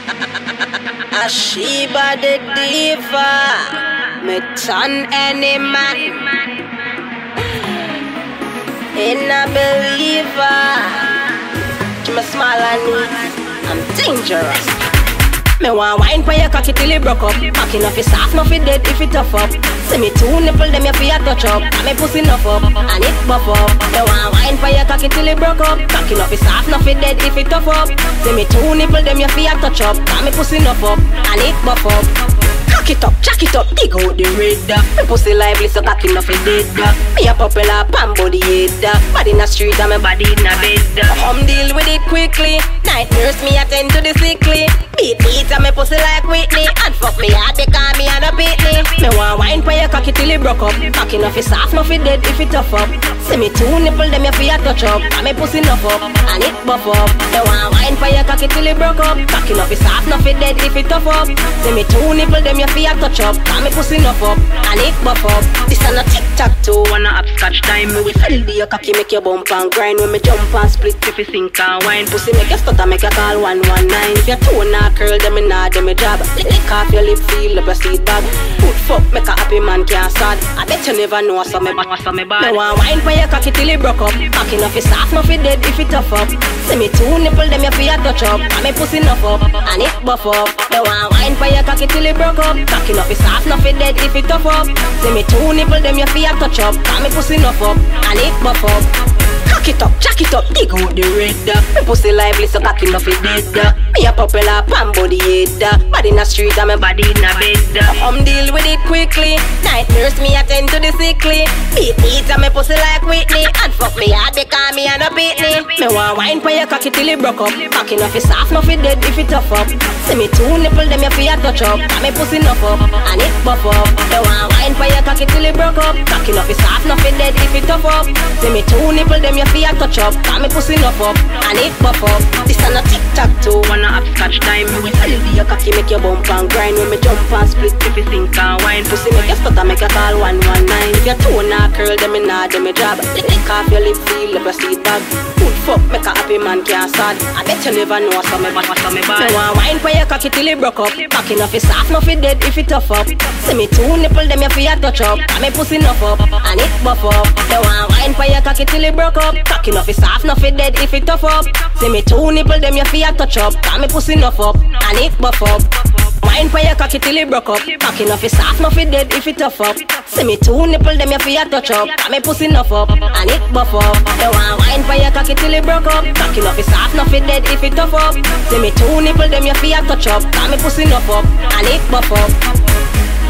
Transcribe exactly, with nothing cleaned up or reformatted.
A Sheba the diva, me turn any man in a believer. Me small and neat, I'm dangerous. Me want wine for your cocky till it broke up. Cocky enough is soft, enough it dead if it tough up. See me two nipple them you feel touch up. And me pussy enough up, and it buff up. Me want wine for your cocky till it broke up. Cocky enough is soft, enough it dead if it tough up. See me two nipple them you feel touch up. And me pussy enough up, and it buff up. Cock it up, jack it up, dig out the red. Me pussy lively so cocky enough it dead. Me a popular pan body head. Body in the street and me body in the bed. Come deal with it quickly. Night nurse me attend to the sickly. Beat beat and me pussy like Whitney. And fuck me hard because me and a Pitney. Me want wine for your cocky till it broke up. Cocky enough is soft, enough it dead if it tough up. See me two nipple them you feel touch up. And me pussy enough up, and it buff up. Me want wine for your cocky till it broke up. Cocky enough is soft, enough it dead if it tough up. See me two nipple them you feel touch up. And me pussy enough up, and it buff up. This a no tic-tac toe, wanna hopscotch time. Me we fiddle the your cocky make your bump and grind. When me jump and split if you sink and wine. Pussy make you stutter make you call one one nine. If your toe not curl them me nah them me job. Lick off your lip feel up your seat bag. Foot fuck make a happy man can't sad. I bet you never know so me bad, so me bad. Me want wine for your cocky till it broke up. Cocky enough is soft, enough it dead if it tough up. See me two nipple them you feel touch up. And me pussy enough up, and it buff up. Me want wine for your cocky till it broke up. Cocky enough is soft, enough it dead if it tough up. See me two nipple them you feel touch up. And me pussy enough up, and it buff up. Cock it up, jack it up, dig out the red. Me pussy lively so cocky enough it dead. Me a popular pan body head. Body in the street and me body in the bed. Come deal with it quickly. Night nurse me attend to the sickly. Beat beat and me pussy like Whitney. And fuck me hard because me and a Pitney. Me want wine for your cocky till it broke up. Cocky enough is soft, enough it dead if it tough up. See me two nipple them you feel touch up. And me pussy enough up, and it buff up. Me want wine for your cocky till it broke up. Cocky enough is soft, enough it dead if it tough up. See me two nipple them you feel touch up. And me pussy enough up, and it buff up. This a no tic-tac toe, wanna hopscotch time. Me we fiddle the your cocky make your bump and grind. When me jump and split if you sink and wine. Pussy make you stutter make you call one one nine. If your toe not curl them me nah them me job. Lick off your lip feel up your seat bag. Foot fuck make a happy man can't sad. I bet you never know so me bad, so me bad. Me want wine for your cocky till it broke up. Cocky enough is soft, enough it dead if it tough up. See me two nipple them you feel touch up. And me pussy enough up, and it buff up. Me want wine for your cocky till it broke up. Cocky enough is soft, enough it dead if it tough up. See me two nipple them you feel touch up. And me pussy enough up, and it buff up. Wine for your cocky till it broke up. Cocky enough is soft, enough it dead if it tough up. See me two nipple them you feel touch up. And me pussy enough up, and it buff up. Me want wine for your cocky till it broke up. Cocky enough is soft, enough it dead if it tough up. See me two nipple them you feel touch up. And me pussy enough up, and it buff up.